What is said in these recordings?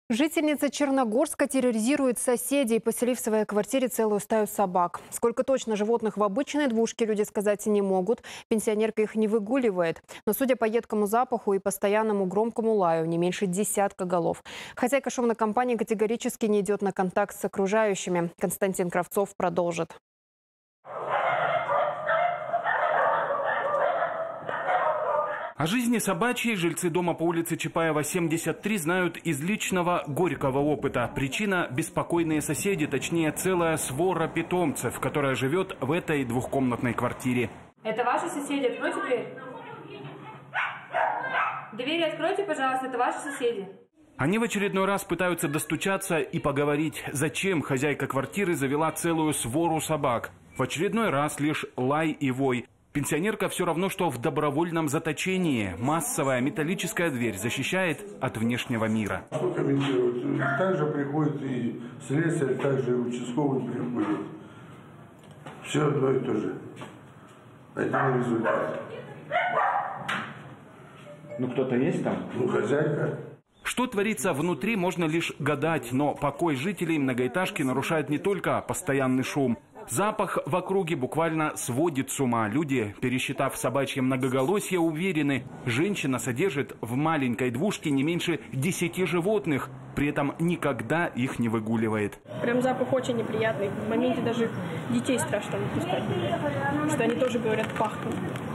Жительница Черногорска терроризирует соседей, поселив в своей квартире целую стаю собак. Сколько точно животных в обычной двушке, люди сказать не могут. Пенсионерка их не выгуливает. Но судя по едкому запаху и постоянному громкому лаю, не меньше десятка голов. Хозяйка шумной компании категорически не идет на контакт с окружающими. Константин Кравцов продолжит. О жизни собачьей жильцы дома по улице Чапаева, 73, знают из личного горького опыта. Причина – беспокойные соседи, точнее целая свора питомцев, которая живет в этой двухкомнатной квартире. Это ваши соседи? Откройте дверь. Двери откройте, пожалуйста, это ваши соседи. Они в очередной раз пытаются достучаться и поговорить, зачем хозяйка квартиры завела целую свору собак. В очередной раз лишь лай и вой. Пенсионерка все равно, что в добровольном заточении. Массовая металлическая дверь защищает от внешнего мира. Что комментировать? Также приходит и следствие, также и участковый приходит. Все одно и то же. Один результат. Ну кто-то есть там? Ну, хозяйка. Что творится внутри, можно лишь гадать, но покой жителей многоэтажки нарушает не только постоянный шум. Запах в округе буквально сводит с ума. Люди, пересчитав собачье многоголосье, уверены, женщина содержит в маленькой двушке не меньше 10 животных, при этом никогда их не выгуливает. Прям запах очень неприятный. В моменте даже детей страшно выпускать. Потому что они тоже, говорят, пахнут.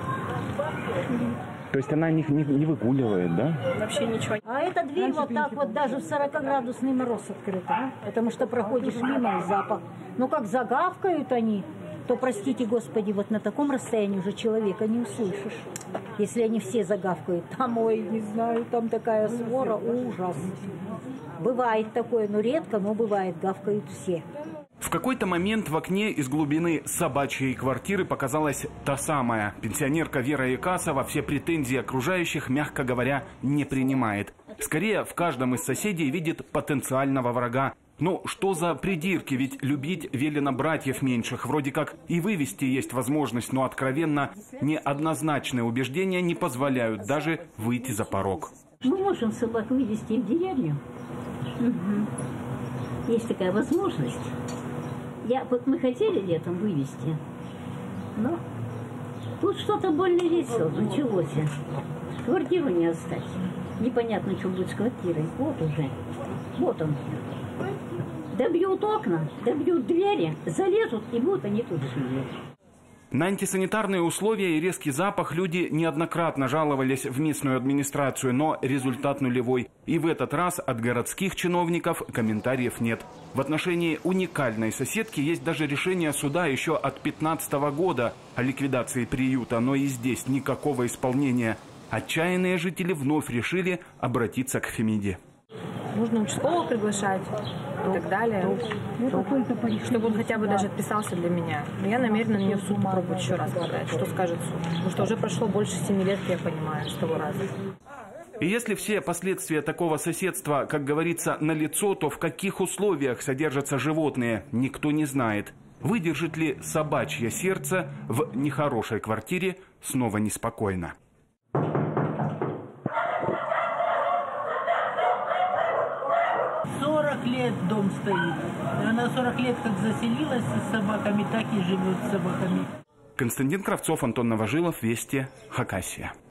То есть она их не выгуливает, да? Вообще ничего. А эта дверь вот так вот даже в 40-градусный мороз открыта. Потому что проходишь мимо и запах. Но как загавкают они, то, простите господи, вот на таком расстоянии уже человека не услышишь. Если они все загавкают, там, ой, не знаю, там такая свора, ужас. Бывает такое, но редко, но бывает, гавкают все. В какой-то момент в окне из глубины собачьей квартиры показалась та самая. Пенсионерка Вера Якасова все претензии окружающих, мягко говоря, не принимает. Скорее, в каждом из соседей видит потенциального врага. Ну, что за придирки, ведь любить велено братьев меньших. Вроде как и вывести есть возможность, но откровенно неоднозначные убеждения не позволяют даже выйти за порог. Мы можем собак вывести в деревню. Угу. Есть такая возможность. Вот мы хотели летом вывести, но тут что-то больно весело началось. Квартиру не оставить. Непонятно, что будет с квартирой. Вот уже. Вот он. Добьют окна, добьют двери, залезут, и вот они тут живут. На антисанитарные условия и резкий запах люди неоднократно жаловались в местную администрацию, но результат нулевой. И в этот раз от городских чиновников комментариев нет. В отношении уникальной соседки есть даже решение суда еще от 2015 года о ликвидации приюта, но и здесь никакого исполнения. Отчаянные жители вновь решили обратиться к Фемиде. Нужно участкового приглашать и так далее, чтобы он хотя бы даже отписался для меня. Но я намерена на нее в суд попробовать еще раз подать. Что скажет суд? Потому что уже прошло больше 7 лет, я понимаю, с того раза. И если все последствия такого соседства, как говорится, налицо, то в каких условиях содержатся животные, никто не знает. Выдержит ли собачье сердце в нехорошей квартире снова неспокойно? 40 лет дом стоит. Она 40 лет как заселилась с собаками, так и живет с собаками. Константин Кравцов, Антон Новожилов, Вести, Хакасия.